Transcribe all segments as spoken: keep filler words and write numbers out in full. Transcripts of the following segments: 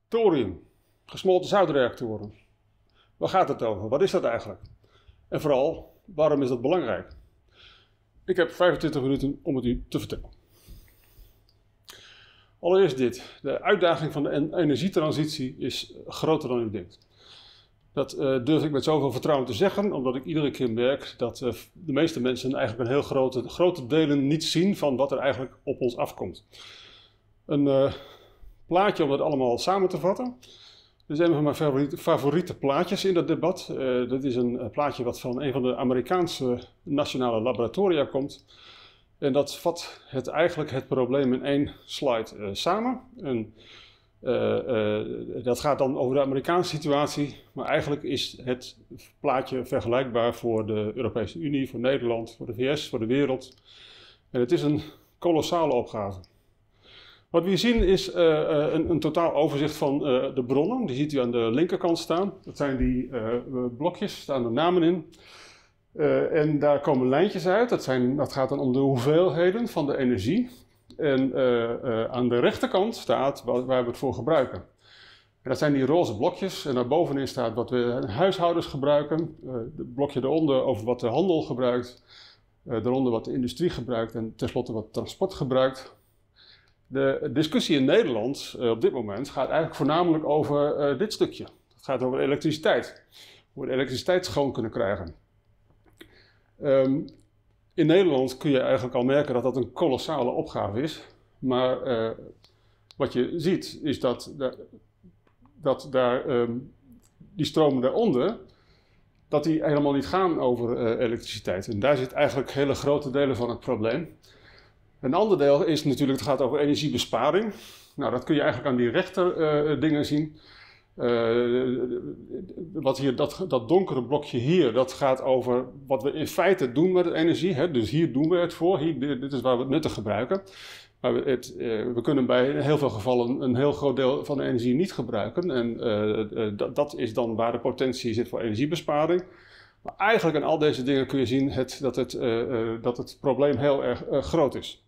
Thorium, gesmolten zoutreactoren. Waar gaat het over? Wat is dat eigenlijk? En vooral, waarom is dat belangrijk? Ik heb vijfentwintig minuten om het u te vertellen. Allereerst dit. De uitdaging van de energietransitie is groter dan u denkt. Dat uh, durf ik met zoveel vertrouwen te zeggen, omdat ik iedere keer merk dat uh, de meeste mensen eigenlijk een heel grote, grote delen niet zien van wat er eigenlijk op ons afkomt. Een uh, plaatje om dat allemaal samen te vatten. Dit is een van mijn favoriete, favoriete plaatjes in dat debat. Uh, dat is een uh, plaatje wat van een van de Amerikaanse nationale laboratoria komt. En dat vat het, eigenlijk het probleem in één slide uh, samen. En, uh, uh, dat gaat dan over de Amerikaanse situatie, maar eigenlijk is het plaatje vergelijkbaar voor de Europese Unie, voor Nederland, voor de V S, voor de wereld. En het is een kolossale opgave. Wat we hier zien is uh, een, een totaal overzicht van uh, de bronnen. Die ziet u aan de linkerkant staan. Dat zijn die uh, blokjes, staan de namen in. Uh, en daar komen lijntjes uit. Dat, zijn, dat gaat dan om de hoeveelheden van de energie. En uh, uh, aan de rechterkant staat waar, waar we het voor gebruiken. En dat zijn die roze blokjes. En daarbovenin staat wat we huishoudens gebruiken. Uh, het blokje eronder over wat de handel gebruikt. Uh, daaronder wat de industrie gebruikt. En tenslotte wat transport gebruikt. De discussie in Nederland uh, op dit moment gaat eigenlijk voornamelijk over uh, dit stukje. Het gaat over elektriciteit. Hoe we de elektriciteit schoon kunnen krijgen. Um, in Nederland kun je eigenlijk al merken dat dat een kolossale opgave is. Maar uh, wat je ziet is dat, de, dat daar, um, die stromen daaronder, dat die helemaal niet gaan over uh, elektriciteit. En daar zit eigenlijk hele grote delen van het probleem. Een ander deel is natuurlijk, het gaat over energiebesparing. Nou, dat kun je eigenlijk aan die rechter uh, dingen zien. Uh, wat hier, dat, dat donkere blokje hier, dat gaat over wat we in feite doen met de energie. Hè? Dus hier doen we het voor, hier, dit is waar we het nuttig gebruiken. Maar we, het, uh, we kunnen bij in heel veel gevallen een heel groot deel van de energie niet gebruiken. En uh, uh, dat, dat is dan waar de potentie zit voor energiebesparing. Maar eigenlijk aan al deze dingen kun je zien het, dat, het, uh, uh, dat het probleem heel erg uh, groot is.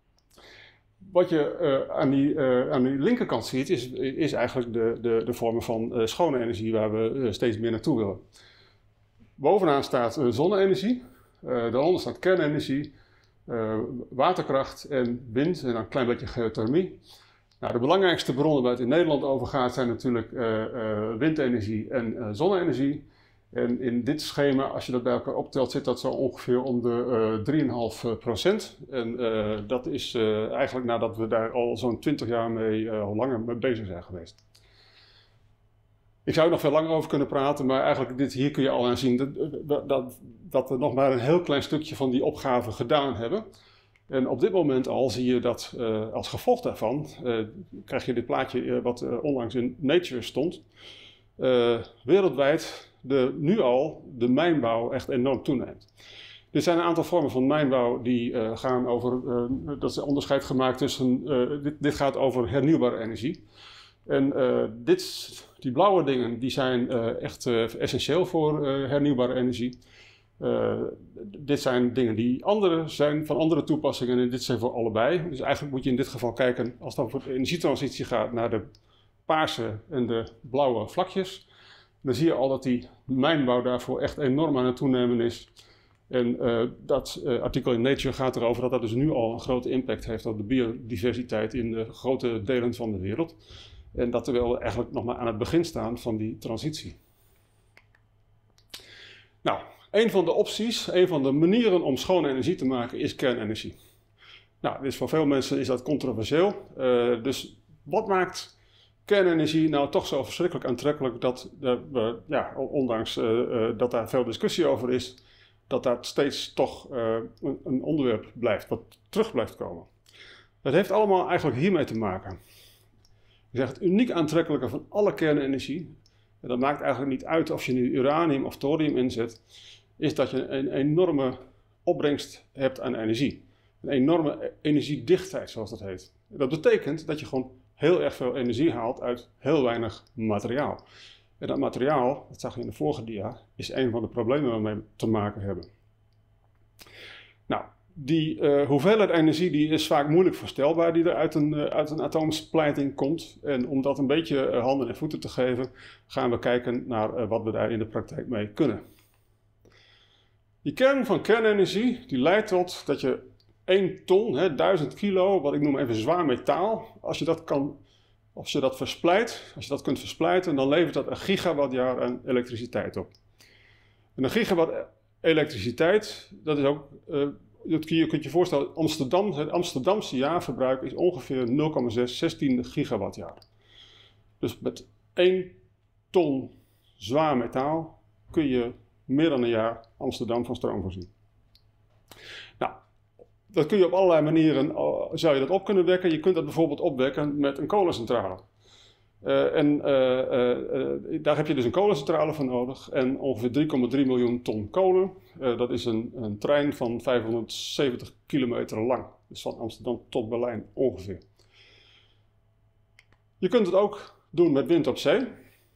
Wat je uh, aan, die, uh, aan die linkerkant ziet, is, is eigenlijk de, de, de vormen van uh, schone energie waar we uh, steeds meer naartoe willen. Bovenaan staat uh, zonne-energie, uh, daaronder staat kernenergie, uh, waterkracht en wind en dan een klein beetje geothermie. Nou, de belangrijkste bronnen waar het in Nederland over gaat zijn natuurlijk uh, uh, windenergie en uh, zonne-energie. En in dit schema, als je dat bij elkaar optelt, zit dat zo ongeveer om de uh, drie komma vijf procent. En uh, dat is uh, eigenlijk nadat we daar al zo'n twintig jaar mee, uh, al langer mee bezig zijn geweest. Ik zou er nog veel langer over kunnen praten, maar eigenlijk dit, hier kun je al aan zien dat, dat, dat we nog maar een heel klein stukje van die opgave gedaan hebben. En op dit moment al zie je dat uh, als gevolg daarvan, uh, krijg je dit plaatje uh, wat uh, onlangs in Nature stond, uh, wereldwijd de, nu al de mijnbouw echt enorm toeneemt. Dit zijn een aantal vormen van mijnbouw die uh, gaan over, uh, dat is onderscheid gemaakt tussen, uh, dit, dit gaat over hernieuwbare energie. En uh, dit, die blauwe dingen die zijn uh, echt uh, essentieel voor uh, hernieuwbare energie. Uh, dit zijn dingen die andere zijn van andere toepassingen en dit zijn voor allebei. Dus eigenlijk moet je in dit geval kijken, als het over de energietransitie gaat, naar de paarse en de blauwe vlakjes. Dan zie je al dat die mijnbouw daarvoor echt enorm aan het toenemen is. En uh, dat uh, artikel in Nature gaat erover dat dat dus nu al een grote impact heeft op de biodiversiteit in de grote delen van de wereld. En dat we wel eigenlijk nog maar aan het begin staan van die transitie. Nou, een van de opties, een van de manieren om schone energie te maken is kernenergie. Nou, dus voor veel mensen is dat controversieel. Uh, dus wat maakt kernenergie nou toch zo verschrikkelijk aantrekkelijk dat, uh, ja, ondanks uh, uh, dat daar veel discussie over is, dat dat steeds toch uh, een, een onderwerp blijft, wat terug blijft komen. Dat heeft allemaal eigenlijk hiermee te maken. Ik zeg het uniek aantrekkelijke van alle kernenergie, en dat maakt eigenlijk niet uit of je nu uranium of thorium inzet, is dat je een enorme opbrengst hebt aan energie. Een enorme energiedichtheid, zoals dat heet. Dat betekent dat je gewoon heel erg veel energie haalt uit heel weinig materiaal. En dat materiaal, dat zag je in de vorige dia, is een van de problemen waar we mee te maken hebben. Nou, Die uh, hoeveelheid energie die is vaak moeilijk voorstelbaar die er uit een, uh, uit een atoomsplijting komt. En om dat een beetje uh, handen en voeten te geven, gaan we kijken naar uh, wat we daar in de praktijk mee kunnen. Die kern van kernenergie die leidt tot dat je één ton, hè, duizend kilo, wat ik noem even zwaar metaal, als je dat kan, als je dat versplijt, als je dat kunt versplijten, dan levert dat een gigawattjaar aan elektriciteit op. En een gigawatt elektriciteit, dat is ook, uh, dat kun je, kunt je voorstellen, Amsterdam, het Amsterdamse jaarverbruik is ongeveer nul komma zes zestiende gigawattjaar. Dus met één ton zwaar metaal kun je meer dan een jaar Amsterdam van stroom voorzien. Nou, dat kun je op allerlei manieren, zou je dat op kunnen wekken. Je kunt dat bijvoorbeeld opwekken met een kolencentrale. Uh, en uh, uh, uh, daar heb je dus een kolencentrale voor nodig en ongeveer drie komma drie miljoen ton kolen. Uh, dat is een, een trein van vijfhonderdzeventig kilometer lang. Dus van Amsterdam tot Berlijn ongeveer. Je kunt het ook doen met wind op zee. Uh,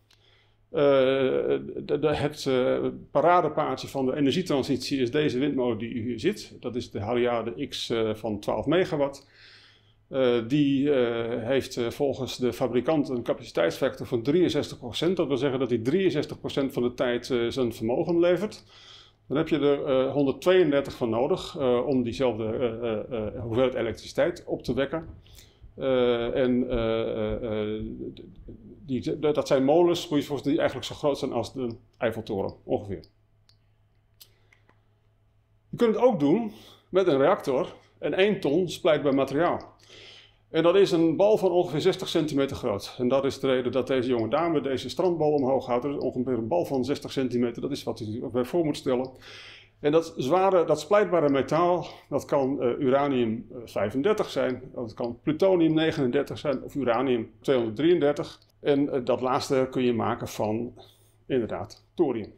de, de, het uh, paradepaardje van de energietransitie is deze windmolen die u hier ziet. Dat is de Haliade X uh, van twaalf megawatt. Uh, die uh, heeft uh, volgens de fabrikant een capaciteitsfactor van drieënzestig procent. Dat wil zeggen dat hij drieënzestig procent van de tijd uh, zijn vermogen levert. Dan heb je er uh, honderdtweeëndertig van nodig uh, om diezelfde uh, uh, uh, hoeveelheid elektriciteit op te wekken. Uh, en uh, uh, die, dat zijn molens die eigenlijk zo groot zijn als de Eiffeltoren, ongeveer. Je kunt het ook doen met een reactor en één ton splijtbaar materiaal. En dat is een bal van ongeveer zestig centimeter groot. En dat is de reden dat deze jonge dame deze strandbal omhoog houdt. Dat is ongeveer een bal van zestig centimeter, dat is wat u bij voor moet stellen. En dat zware, dat splijtbare metaal, dat kan uh, uranium vijfendertig zijn, dat kan plutonium negenendertig zijn of uranium tweehonderddrieëndertig. En uh, dat laatste kun je maken van, inderdaad, thorium.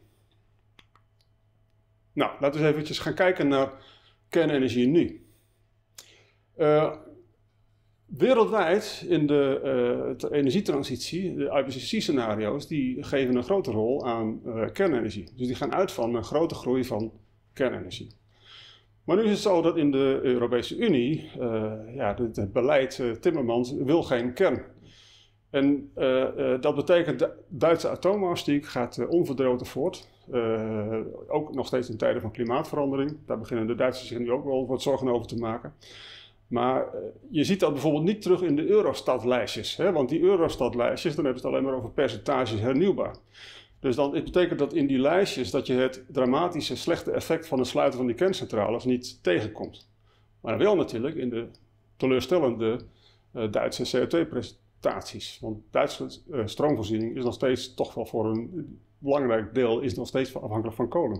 Nou, laten we eens eventjes gaan kijken naar kernenergie nu. Uh, Wereldwijd in de uh, energietransitie, de I P C C-scenario's, die geven een grote rol aan uh, kernenergie. Dus die gaan uit van een grote groei van kernenergie. Maar nu is het zo dat in de Europese Unie, uh, ja, het, het beleid uh, Timmermans wil geen kern. En uh, uh, dat betekent de Duitse atoomaustiek gaat uh, onverdroten voort. Uh, ook nog steeds in tijden van klimaatverandering. Daar beginnen de Duitsers zich nu ook wel wat zorgen over te maken. Maar uh, je ziet dat bijvoorbeeld niet terug in de Eurostat-lijstjes. Hè? Want die Eurostat-lijstjes, dan hebben ze het alleen maar over percentages hernieuwbaar. Dus dan, het betekent dat in die lijstjes dat je het dramatische slechte effect van het sluiten van die kerncentrales niet tegenkomt. Maar wel natuurlijk in de teleurstellende uh, Duitse C O twee prestaties. Want Duitse uh, stroomvoorziening is nog steeds toch wel voor een belangrijk deel is nog steeds afhankelijk van kolen.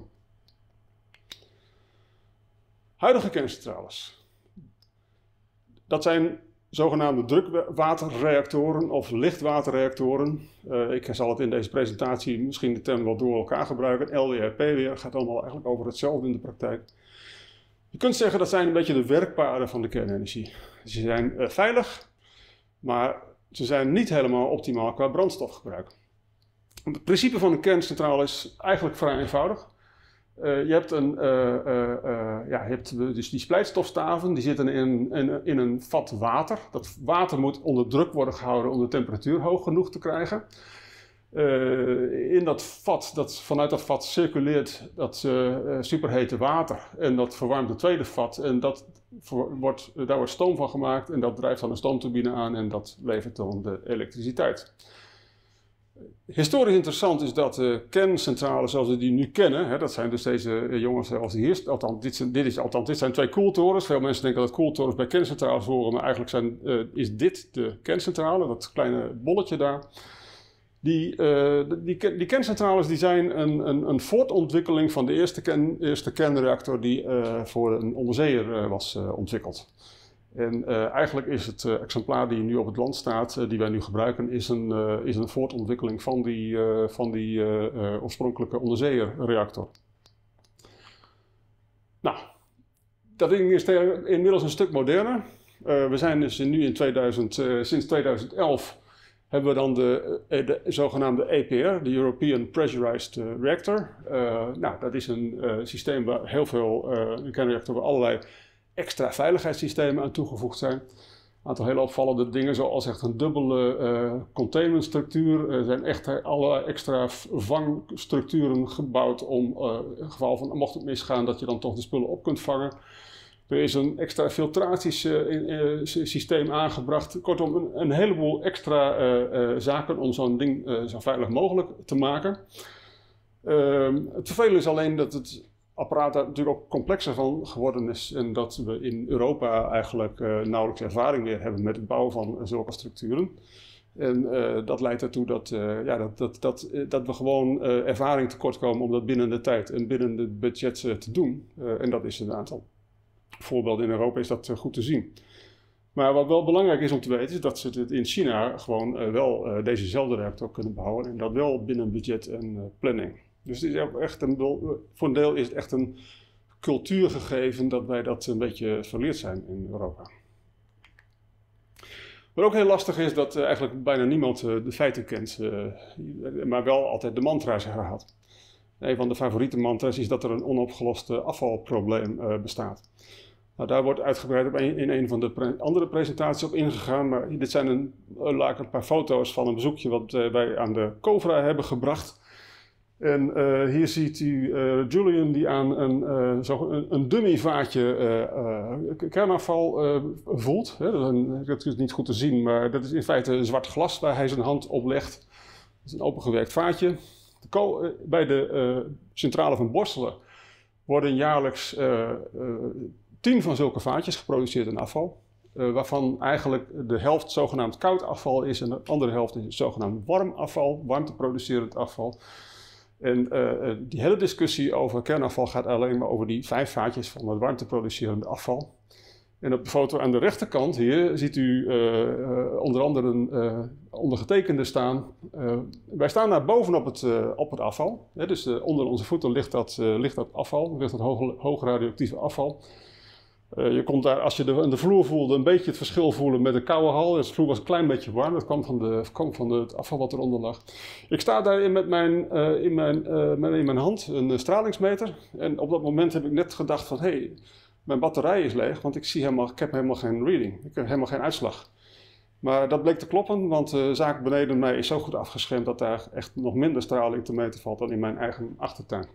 Huidige kerncentrales. Dat zijn zogenaamde drukwaterreactoren of lichtwaterreactoren. Uh, ik zal het in deze presentatie misschien de term wel door elkaar gebruiken. L W R P weer, gaat allemaal eigenlijk over hetzelfde in de praktijk. Je kunt zeggen dat zijn een beetje de werkpaarden van de kernenergie. Ze zijn uh, veilig, maar ze zijn niet helemaal optimaal qua brandstofgebruik. Het principe van een kerncentrale is eigenlijk vrij eenvoudig. Uh, je hebt, een, uh, uh, uh, ja, je hebt dus die splijtstofstaven, die zitten in, in, in een vat water. Dat water moet onder druk worden gehouden om de temperatuur hoog genoeg te krijgen. Uh, in dat vat, dat, vanuit dat vat circuleert dat uh, superhete water en dat verwarmt het tweede vat. En dat wordt, daar wordt stoom van gemaakt en dat drijft dan een stoomturbine aan en dat levert dan de elektriciteit. Historisch interessant is dat de uh, kerncentrales zoals we die nu kennen, hè, dat zijn dus deze uh, jongens zoals die hier, althans dit, zijn, dit, is, althans dit zijn twee koeltorens. Veel mensen denken dat koeltorens bij kerncentrales horen, maar eigenlijk zijn, uh, is dit de kerncentrale, dat kleine bolletje daar. Die, uh, die, die kerncentrales die zijn een, een, een voortontwikkeling van de eerste, ken, eerste kernreactor die uh, voor een onderzeeër uh, was uh, ontwikkeld. En uh, eigenlijk is het uh, exemplaar die nu op het land staat, uh, die wij nu gebruiken, is een, uh, is een voortontwikkeling van die, uh, van die uh, uh, oorspronkelijke onderzeeërreactor. Nou, dat ding is inmiddels een stuk moderner. Uh, we zijn dus nu in tweeduizend, uh, sinds tweeduizend elf hebben we dan de, uh, de zogenaamde E P R, de European Pressurized uh, Reactor. Uh, nou, dat is een uh, systeem waar heel veel, uh, een kernreactor waar allerlei extra veiligheidssystemen aan toegevoegd zijn. Een aantal hele opvallende dingen, zoals echt een dubbele uh, containmentstructuur. Er zijn echt alle extra vangstructuren gebouwd om, uh, in het geval van mocht het misgaan, dat je dan toch de spullen op kunt vangen. Er is een extra filtratiesysteem aangebracht. Kortom, een, een heleboel extra uh, uh, zaken om zo'n ding uh, zo veilig mogelijk te maken. Uh, het vervelende is alleen dat het apparaat daar natuurlijk ook complexer van geworden is. En dat we in Europa eigenlijk uh, nauwelijks ervaring meer hebben met het bouwen van zulke structuren. En uh, dat leidt ertoe dat, uh, ja, dat, dat, dat, dat we gewoon uh, ervaring tekort komen om dat binnen de tijd en binnen het budget uh, te doen. Uh, en dat is een aantal voorbeelden in Europa is dat uh, goed te zien. Maar wat wel belangrijk is om te weten is dat ze het in China gewoon uh, wel uh, dezezelfde reactor kunnen bouwen. En dat wel binnen budget en uh, planning. Dus het is echt een, voor een deel is het echt een cultuurgegeven dat wij dat een beetje verleerd zijn in Europa. Wat ook heel lastig is dat uh, eigenlijk bijna niemand uh, de feiten kent, uh, maar wel altijd de mantra's herhaalt. Een van de favoriete mantra's is dat er een onopgelost uh, afvalprobleem uh, bestaat. Nou, daar wordt uitgebreid op een, in een van de pre andere presentaties op ingegaan, maar dit zijn een, uh, een paar foto's van een bezoekje wat uh, wij aan de Covra hebben gebracht. En uh, hier ziet u uh, Julian die aan een, uh, zo, een, een dummyvaatje uh, uh, kernafval uh, voelt. Hè, dat, is een, dat is niet goed te zien, maar dat is in feite zwart glas waar hij zijn hand op legt. Dat is een opengewerkt vaatje. De uh, bij de uh, centrale van Borselen worden jaarlijks uh, uh, tien van zulke vaatjes geproduceerd in afval. Uh, waarvan eigenlijk de helft zogenaamd koud afval is en de andere helft is zogenaamd warm afval, warmteproducerend afval. En uh, die hele discussie over kernafval gaat alleen maar over die vijf vaatjes van het warmteproducerende afval. En op de foto aan de rechterkant hier ziet u uh, uh, onder andere een uh, ondergetekende staan. Uh, wij staan daar bovenop het, uh, op het afval. Ja, dus uh, onder onze voeten ligt dat, uh, ligt dat afval, ligt dat hoog, hoog radioactieve afval. Uh, je komt daar, als je de, de vloer voelde, een beetje het verschil voelen met de koude hal. Dus de vloer was een klein beetje warm, dat kwam van, de, kwam van de, het afval wat eronder lag. Ik sta daar met mijn, uh, in, mijn, uh, met in mijn hand een uh, stralingsmeter. En op dat moment heb ik net gedacht van, hé, hey, mijn batterij is leeg, want ik, zie helemaal, ik heb helemaal geen reading. Ik heb helemaal geen uitslag. Maar dat bleek te kloppen, want de zaak beneden mij is zo goed afgeschermd dat daar echt nog minder straling te meten valt dan in mijn eigen achtertuin.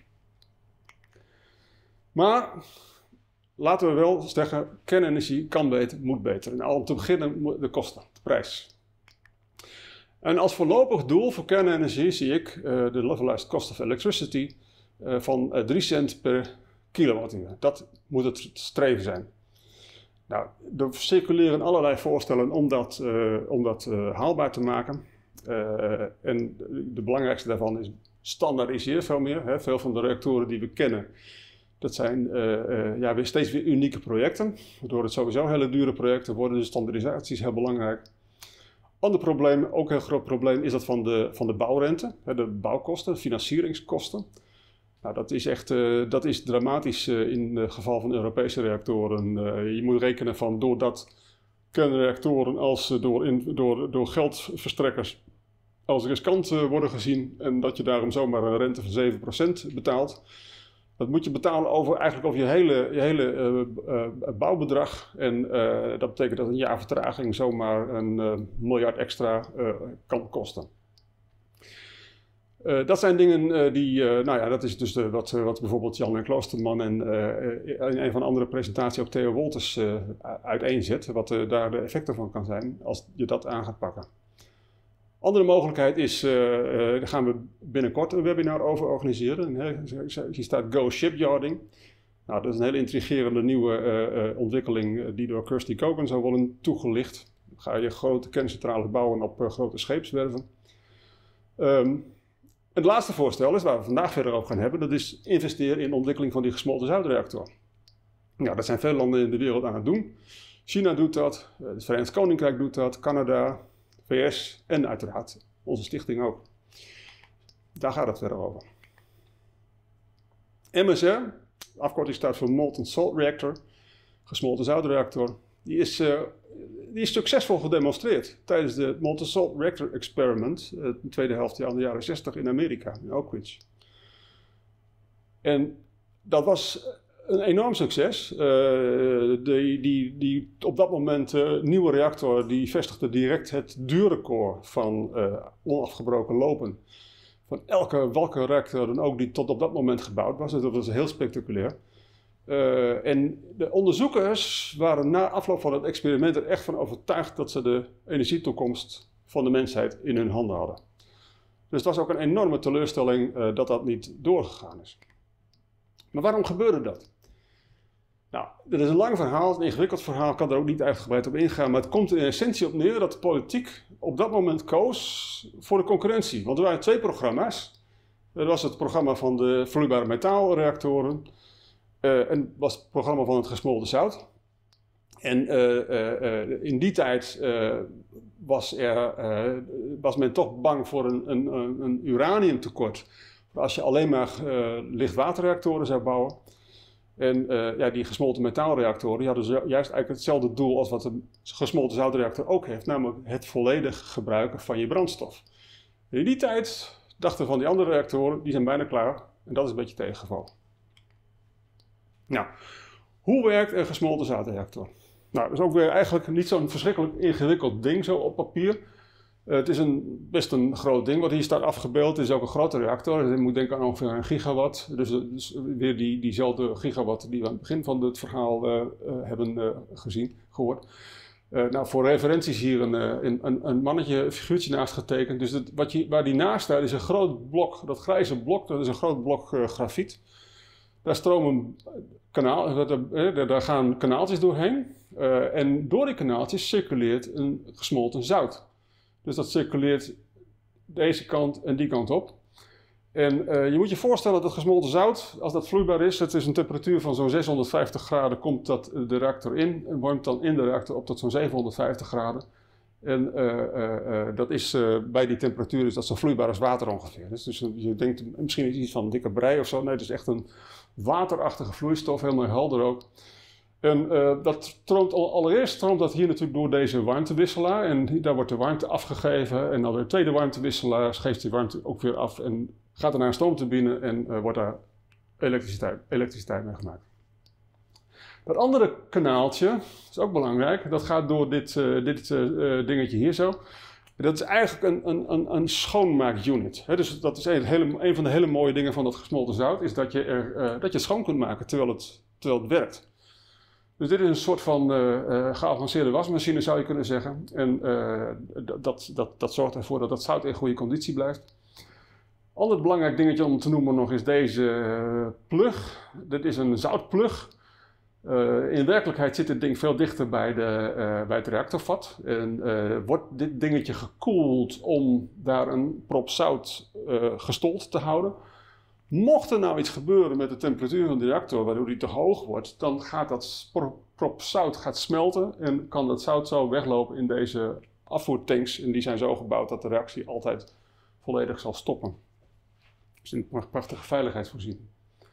Maar laten we wel zeggen, kernenergie kan beter, moet beter. En al om te beginnen de kosten, de prijs. En als voorlopig doel voor kernenergie zie ik uh, de levelized cost of electricity uh, van uh, drie cent per kilowattuur. Dat moet het streven zijn. Nou, er circuleren allerlei voorstellen om dat, uh, om dat uh, haalbaar te maken. Uh, en de belangrijkste daarvan is standaardiseer veel meer. Hè. Veel van de reactoren die we kennen, dat zijn uh, uh, ja, weer steeds weer unieke projecten. Waardoor het sowieso hele dure projecten worden, dus standaardisatie is heel belangrijk. Ander probleem, ook een heel groot probleem, is dat van de, van de bouwrente, hè, de bouwkosten, financieringskosten. Nou, dat is echt uh, dat is dramatisch uh, in het geval van Europese reactoren. Uh, je moet rekenen van doordat kernreactoren als uh, door, in, door, door geldverstrekkers als riskant uh, worden gezien en dat je daarom zomaar een rente van zeven procent betaalt. Dat moet je betalen over, eigenlijk over je hele, je hele uh, uh, bouwbedrag. En uh, dat betekent dat een jaar vertraging zomaar een uh, miljard extra uh, kan kosten. Uh, dat zijn dingen uh, die, uh, nou ja, dat is dus de, wat, uh, wat bijvoorbeeld Jan en Kloosterman en uh, in een van de andere presentaties ook Theo Wolters uh, uiteenzet. Wat uh, daar de effecten van kan zijn als je dat aan gaat pakken. Andere mogelijkheid is, uh, uh, daar gaan we binnenkort een webinar over organiseren. Hier staat Go Shipyarding. Nou, dat is een hele intrigerende nieuwe uh, uh, ontwikkeling uh, die door Kirsty Kogan zou worden toegelicht. Dan ga je grote kerncentrales bouwen op uh, grote scheepswerven. Um, het laatste voorstel is, waar we vandaag verder over gaan hebben, dat is investeren in de ontwikkeling van die gesmolten zoutreactor. Nou, dat zijn veel landen in de wereld aan het doen. China doet dat, uh, het Verenigd Koninkrijk doet dat, Canada, V S en uiteraard onze stichting ook. Daar gaat het verder over. M S R, de afkorting staat voor Molten Salt Reactor, gesmolten zoutreactor. Die is, uh, die is succesvol gedemonstreerd tijdens de Molten Salt Reactor Experiment, uh, de tweede helft van de jaren zestig in Amerika, in Oak Ridge. En dat was een enorm succes. Uh, die, die, die op dat moment uh, nieuwe reactor die vestigde direct het duurrecord van uh, onafgebroken lopen. Van elke, welke reactor dan ook die tot op dat moment gebouwd was. Dus dat was heel spectaculair. Uh, en de onderzoekers waren na afloop van het experiment er echt van overtuigd dat ze de energietoekomst van de mensheid in hun handen hadden. Dus het was ook een enorme teleurstelling uh, dat dat niet doorgegaan is. Maar waarom gebeurde dat? Nou, dit is een lang verhaal, een ingewikkeld verhaal, ik kan er ook niet uitgebreid op ingaan, maar het komt in essentie op neer dat de politiek op dat moment koos voor de concurrentie. Want er waren twee programma's. Er was het programma van de vloeibare metaalreactoren uh, en was het programma van het gesmolten zout. En uh, uh, uh, in die tijd uh, was, er, uh, was men toch bang voor een, een, een uraniumtekort. Als je alleen maar uh, lichtwaterreactoren zou bouwen. En uh, ja, die gesmolten metaalreactoren die hadden juist eigenlijk hetzelfde doel als wat een gesmolten zoutreactor ook heeft. Namelijk het volledig gebruiken van je brandstof. En in die tijd dachten van die andere reactoren, die zijn bijna klaar. En dat is een beetje tegengevallen. Nou, hoe werkt een gesmolten zoutreactor? Nou, dat is ook weer eigenlijk niet zo'n verschrikkelijk ingewikkeld ding zo op papier. Uh, het is een, best een groot ding. Wat hier staat afgebeeld is ook een grote reactor. Je moet denken aan ongeveer een gigawatt. Dus, dus weer die, diezelfde gigawatt die we aan het begin van het verhaal uh, uh, hebben uh, gezien, gehoord. Uh, nou, voor referenties hier een, een, een, een mannetje, een figuurtje naast getekend. Dus het, wat je, waar die naast staat is een groot blok, dat grijze blok, dat is een groot blok uh, grafiet. Daar stromen kanaal, uh, daar gaan kanaaltjes doorheen. Uh, en door die kanaaltjes circuleert een gesmolten zout. Dus dat circuleert deze kant en die kant op. En uh, je moet je voorstellen dat het gesmolten zout, als dat vloeibaar is, het is een temperatuur van zo'n zeshonderdvijftig graden, komt dat de reactor in en warmt dan in de reactor op tot zo'n zevenhonderdvijftig graden. En uh, uh, uh, dat is, uh, bij die temperatuur is dat zo vloeibaar als water ongeveer. Dus, dus je denkt misschien is iets van dikke brei of zo. Nee, het is echt een waterachtige vloeistof, helemaal helder ook. En uh, dat stroomt al, allereerst stroomt dat hier natuurlijk door deze warmtewisselaar. En daar wordt de warmte afgegeven. En dan de tweede warmtewisselaar geeft die warmte ook weer af. En gaat er naar een stroomturbine en uh, wordt daar elektriciteit, elektriciteit mee gemaakt. Dat andere kanaaltje, is ook belangrijk, dat gaat door dit, uh, dit uh, dingetje hier zo. Dat is eigenlijk een, een, een schoonmaakunit. He, dus dat is een, hele, een van de hele mooie dingen van dat gesmolten zout, is dat je, er, uh, dat je het schoon kunt maken terwijl het, terwijl het werkt. Dus dit is een soort van uh, uh, geavanceerde wasmachine, zou je kunnen zeggen. En uh, dat, dat, dat zorgt ervoor dat het zout in goede conditie blijft. Ander belangrijk dingetje om te noemen nog is deze uh, plug. Dit is een zoutplug. Uh, in werkelijkheid zit dit ding veel dichter bij, de, uh, bij het reactorvat. En uh, wordt dit dingetje gekoeld om daar een prop zout uh, gestold te houden. Mocht er nou iets gebeuren met de temperatuur van de reactor, waardoor die te hoog wordt, dan gaat dat prop zout gaat smelten en kan dat zout zo weglopen in deze afvoertanks. En die zijn zo gebouwd dat de reactie altijd volledig zal stoppen. Dus een prachtige veiligheidsvoorziening.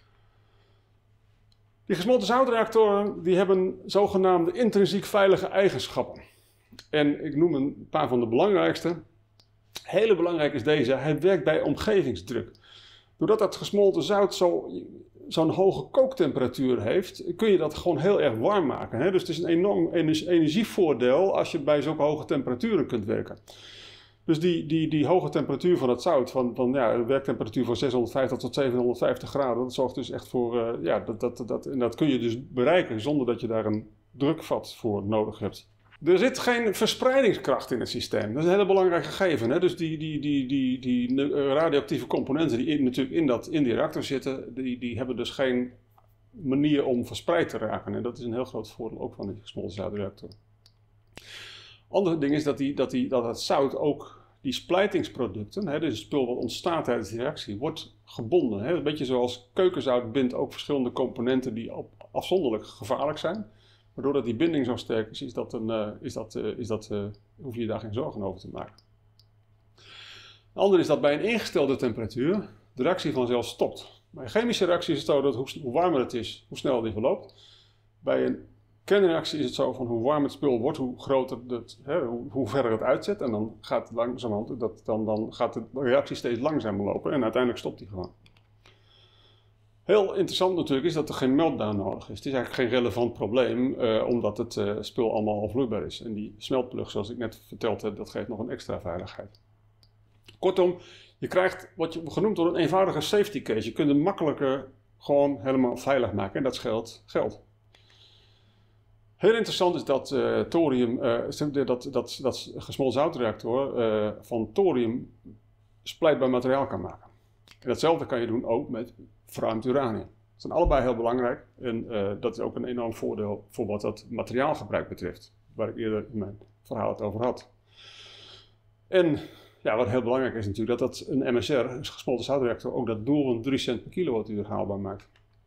Die gesmolten zoutreactoren die hebben zogenaamde intrinsiek veilige eigenschappen. En ik noem een paar van de belangrijkste. Hele belangrijk is deze, hij werkt bij omgevingsdruk. Doordat dat gesmolten zout zo, zo'n hoge kooktemperatuur heeft, kun je dat gewoon heel erg warm maken. Hè? Dus het is een enorm energievoordeel als je bij zulke hoge temperaturen kunt werken. Dus die, die, die hoge temperatuur van het zout, van, van ja, een werktemperatuur van zeshonderdvijftig tot zevenhonderdvijftig graden, dat zorgt dus echt voor, uh, ja, dat, dat, dat, en dat kun je dus bereiken zonder dat je daar een drukvat voor nodig hebt. Er zit geen verspreidingskracht in het systeem. Dat is een hele belangrijk gegeven. Hè? Dus die, die, die, die, die radioactieve componenten die in, natuurlijk in, dat, in die reactor zitten, die, die hebben dus geen manier om verspreid te raken. En dat is een heel groot voordeel ook van die gesmolten zoutreactor. Ander ding is dat, die, dat, die, dat het zout ook die splijtingsproducten, hè, dus het spul wat ontstaat tijdens die reactie, wordt gebonden. Hè? Een beetje zoals keukenzout bindt ook verschillende componenten die op, afzonderlijk gevaarlijk zijn. Maar doordat die binding zo sterk is, is dat een, uh, is dat, uh, is dat, uh, hoef je daar geen zorgen over te maken. Een ander is dat bij een ingestelde temperatuur de reactie vanzelf stopt. Bij een chemische reactie is het zo dat hoe, hoe warmer het is, hoe sneller die verloopt. Bij een kernreactie is het zo van hoe warm het spul wordt, hoe groter het, hè, hoe, hoe verder het uitzet. En dan gaat, het langzamerhand, dat, dan, dan gaat de reactie steeds langzamer lopen en uiteindelijk stopt die gewoon. Heel interessant natuurlijk is dat er geen meltdown nodig is. Het is eigenlijk geen relevant probleem, uh, omdat het uh, spul allemaal al vloeibaar is. En die smeltplug, zoals ik net verteld heb, dat geeft nog een extra veiligheid. Kortom, je krijgt wat je genoemd wordt een eenvoudige safety case. Je kunt hem makkelijker gewoon helemaal veilig maken en dat scheelt geld. Heel interessant is dat uh, thorium, uh, dat, dat, dat gesmolten zoutreactor uh, van thorium splijtbaar materiaal kan maken. En datzelfde kan je doen ook met verruimd uranium. Dat zijn allebei heel belangrijk en uh, dat is ook een enorm voordeel voor wat dat materiaalgebruik betreft, waar ik eerder in mijn verhaal het over had. En ja, wat heel belangrijk is natuurlijk dat dat een M S R, een gesmolten zoutreactor, ook dat doel van drie cent per kilowattuur haalbaar maakt.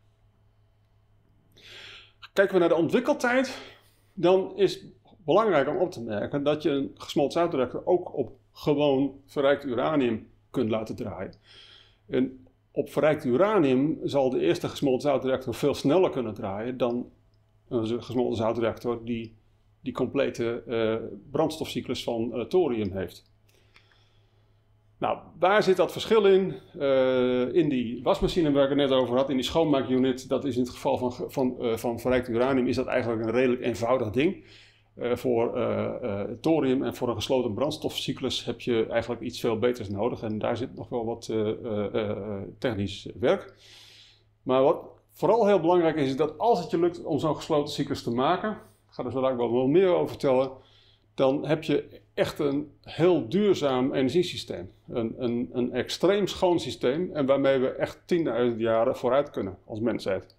Kijken we naar de ontwikkeltijd, dan is het belangrijk om op te merken dat je een gesmolten zoutreactor ook op gewoon verrijkt uranium kunt laten draaien. En op verrijkt uranium zal de eerste gesmolten zoutreactor veel sneller kunnen draaien dan een gesmolten zoutreactor die die complete uh, brandstofcyclus van uh, thorium heeft. Nou, waar zit dat verschil in? Uh, in die wasmachine waar ik het net over had, in die schoonmaakunit, dat is in het geval van, van, uh, van verrijkt uranium, is dat eigenlijk een redelijk eenvoudig ding. Uh, voor uh, uh, thorium en voor een gesloten brandstofcyclus heb je eigenlijk iets veel beters nodig. En daar zit nog wel wat uh, uh, uh, technisch werk. Maar wat vooral heel belangrijk is, is dat als het je lukt om zo'n gesloten cyclus te maken, ik ga er zo dadelijk wel meer over vertellen, dan heb je echt een heel duurzaam energiesysteem. Een, een, een extreem schoon systeem en waarmee we echt tienduizend jaren vooruit kunnen als mensheid.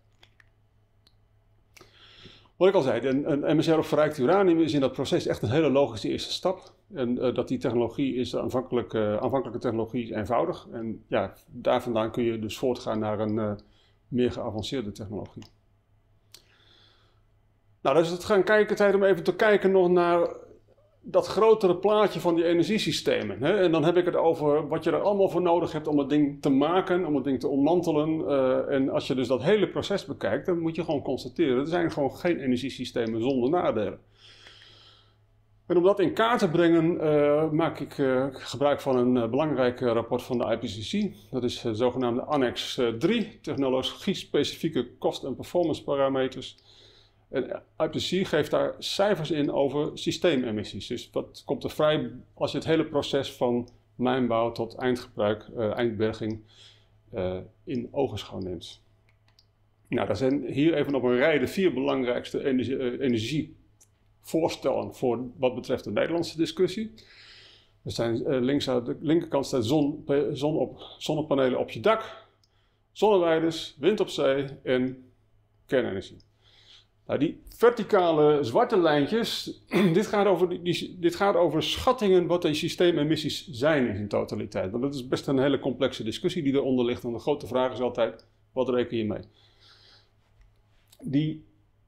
Wat ik al zei, een, een M S R op verrijkt uranium is in dat proces echt een hele logische eerste stap. En uh, dat die technologie is, de aanvankelijke, uh, aanvankelijke technologie is eenvoudig. En ja, daar vandaan kun je dus voortgaan naar een uh, meer geavanceerde technologie. Nou, dus het gaan kijken, tijd om even te kijken nog naar dat grotere plaatje van die energiesystemen. Hè? En dan heb ik het over wat je er allemaal voor nodig hebt om het ding te maken, om het ding te ontmantelen. Uh, en als je dus dat hele proces bekijkt, dan moet je gewoon constateren, er zijn gewoon geen energiesystemen zonder nadelen. En om dat in kaart te brengen, uh, maak ik uh, gebruik van een uh, belangrijk uh, rapport van de I P C C. Dat is de zogenaamde Annex uh, drie, technologie-specifieke kost- en performance parameters. En I P C C geeft daar cijfers in over systeememissies. Dus wat komt er vrij als je het hele proces van mijnbouw tot eindgebruik, uh, eindberging uh, in ogenschouw neemt. Nou, daar zijn hier even op een rij de vier belangrijkste energie, uh, energievoorstellen voor wat betreft de Nederlandse discussie. Er zijn uh, links aan de linkerkant staat zon, zon op, zonnepanelen op je dak, zonneweiders, wind op zee en kernenergie. Nou, die verticale zwarte lijntjes, dit gaat, over die, die, dit gaat over schattingen wat die systeememissies zijn in zijn totaliteit. Want dat is best een hele complexe discussie die eronder ligt. En de grote vraag is altijd, wat reken je mee? Die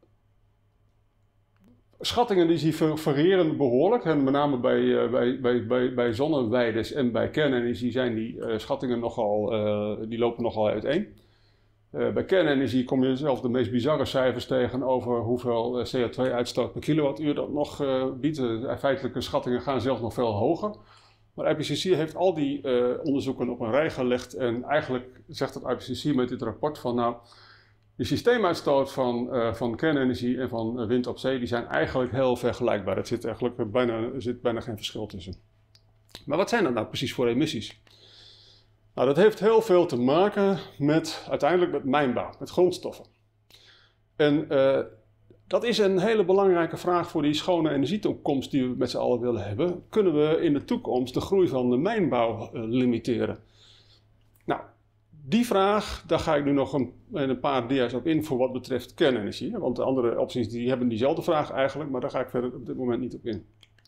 schattingen die variëren behoorlijk. En met name bij, uh, bij, bij, bij, bij zonneweiders en bij kernenergie zijn die uh, schattingen nogal, uh, die lopen nogal uiteen. Uh, bij kernenergie kom je zelf de meest bizarre cijfers tegen over hoeveel uh, C O twee uitstoot per kilowattuur dat nog uh, biedt. Uh, feitelijke schattingen gaan zelfs nog veel hoger. Maar I P C C heeft al die uh, onderzoeken op een rij gelegd en eigenlijk zegt het I P C C met dit rapport van nou, de systeemuitstoot van, uh, van kernenergie en van uh, wind op zee, die zijn eigenlijk heel vergelijkbaar. Er zit eigenlijk bijna, er zit bijna geen verschil tussen. Maar wat zijn dat nou precies voor emissies? Nou, dat heeft heel veel te maken met, uiteindelijk met mijnbouw, met grondstoffen. En uh, dat is een hele belangrijke vraag voor die schone energietoekomst die we met z'n allen willen hebben. Kunnen we in de toekomst de groei van de mijnbouw uh, limiteren? Nou, die vraag, daar ga ik nu nog een, een paar dia's op in voor wat betreft kernenergie. Want de andere opties die hebben diezelfde vraag eigenlijk, maar daar ga ik verder op dit moment niet op in.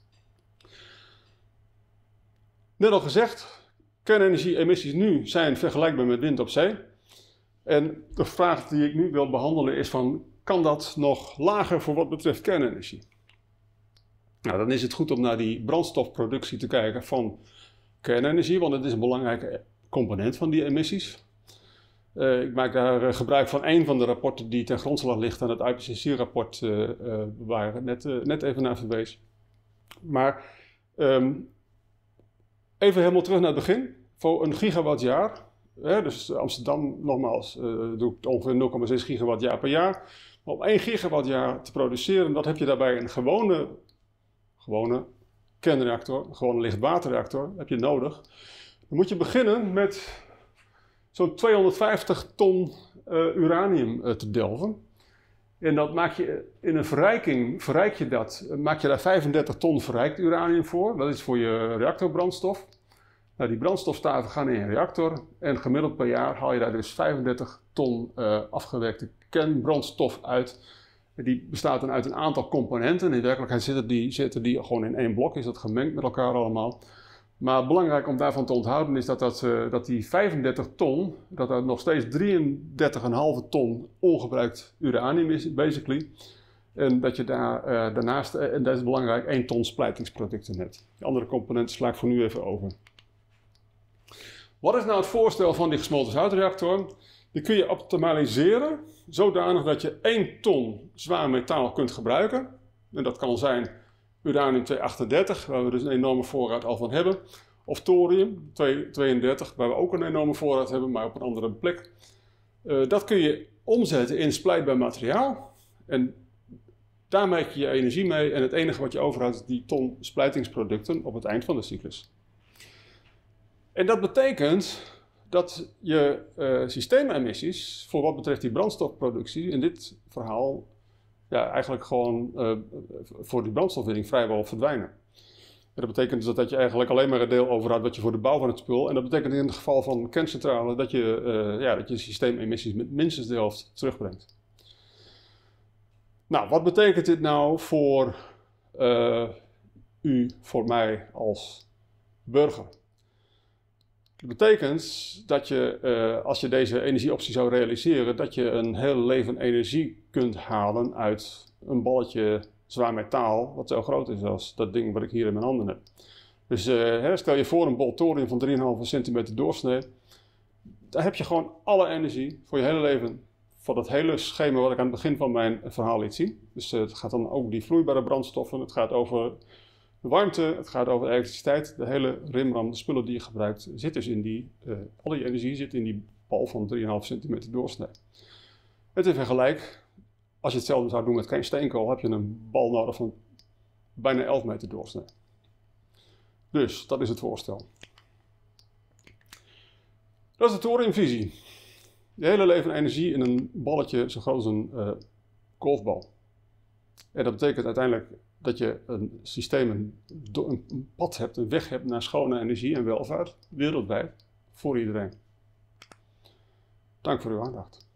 Net al gezegd, kernenergie-emissies nu zijn vergelijkbaar met wind op zee. En de vraag die ik nu wil behandelen is van, kan dat nog lager voor wat betreft kernenergie? Nou, dan is het goed om naar die brandstofproductie te kijken van kernenergie, want het is een belangrijke component van die emissies. Uh, ik maak daar uh, gebruik van een van de rapporten die ten grondslag ligt aan het I P C C-rapport, uh, uh, waar ik net, uh, net even naar verwees. Maar um, even helemaal terug naar het begin. Voor een gigawattjaar Hè, dus Amsterdam, nogmaals, uh, doet ongeveer nul komma zes gigawattjaar per jaar. Maar om één gigawattjaar te produceren, dat heb je daarbij een gewone, gewone kernreactor, gewoon een lichtwaterreactor, heb je nodig. Dan moet je beginnen met zo'n tweehonderdvijftig ton uh, uranium uh, te delven. En dat maak je in een verrijking, verrijk je dat, maak je daar vijfendertig ton verrijkt uranium voor. Dat is voor je reactorbrandstof. Nou, die brandstofstaven gaan in een reactor en gemiddeld per jaar haal je daar dus vijfendertig ton uh, afgewerkte kernbrandstof uit. Die bestaat dan uit een aantal componenten. In werkelijkheid zitten die, zitten die gewoon in één blok, is dat gemengd met elkaar allemaal. Maar belangrijk om daarvan te onthouden is dat, dat, uh, dat die vijfendertig ton, dat er nog steeds drieëndertig komma vijf ton ongebruikt uranium is, basically. En dat je daar uh, daarnaast, uh, en dat is belangrijk, één ton splijtingsproducten hebt. De andere componenten sla ik voor nu even over. Wat is nou het voorstel van die gesmolten zoutreactor? Die kun je optimaliseren zodanig dat je één ton zwaar metaal kunt gebruiken. En dat kan zijn uranium tweehonderdachtendertig, waar we dus een enorme voorraad al van hebben. Of thorium tweeëndertig, waar we ook een enorme voorraad hebben, maar op een andere plek. Uh, dat kun je omzetten in splijtbaar materiaal. En daar maak je je energie mee. En het enige wat je overhoudt is die ton splijtingsproducten op het eind van de cyclus. En dat betekent dat je uh, systeememissies, voor wat betreft die brandstofproductie, in dit verhaal ja, eigenlijk gewoon uh, voor die brandstofwinning vrijwel verdwijnen. En dat betekent dus dat, dat je eigenlijk alleen maar een deel overhoudt wat je voor de bouw van het spul. En dat betekent in het geval van een kerncentrale dat je, uh, ja, dat je systeememissies met minstens de helft terugbrengt. Nou, wat betekent dit nou voor uh, u, voor mij als burger? Dat betekent dat je, uh, als je deze energieoptie zou realiseren, dat je een heel leven energie kunt halen uit een balletje zwaar metaal, wat zo groot is als dat ding wat ik hier in mijn handen heb. Dus uh, hè, stel je voor een bol thorium van drie komma vijf centimeter doorsnee. Daar heb je gewoon alle energie voor je hele leven, van dat hele schema wat ik aan het begin van mijn verhaal liet zien. Dus uh, het gaat dan ook die vloeibare brandstoffen, het gaat over de warmte, het gaat over elektriciteit. De hele rimram, de spullen die je gebruikt, zit dus in die, uh, al die energie zit in die bal van drie komma vijf centimeter doorsnee. Het is vergelijk, als je hetzelfde zou doen met geen steenkool, heb je een bal nodig van bijna elf meter doorsnee. Dus, dat is het voorstel. Dat is de thoriumvisie. Je hele leven energie in een balletje zo groot als een uh, golfbal. En dat betekent uiteindelijk dat je een systeem, een, een pad hebt, een weg hebt naar schone energie en welvaart, wereldwijd, voor iedereen. Dank voor uw aandacht.